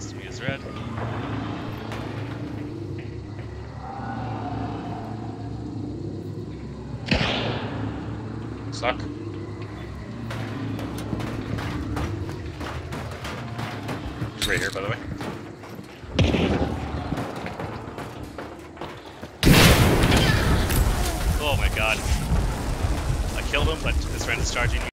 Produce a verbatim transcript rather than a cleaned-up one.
wants to use red. Suck. He's right here, by the way. Oh my god. I killed him, but his friend is charging me.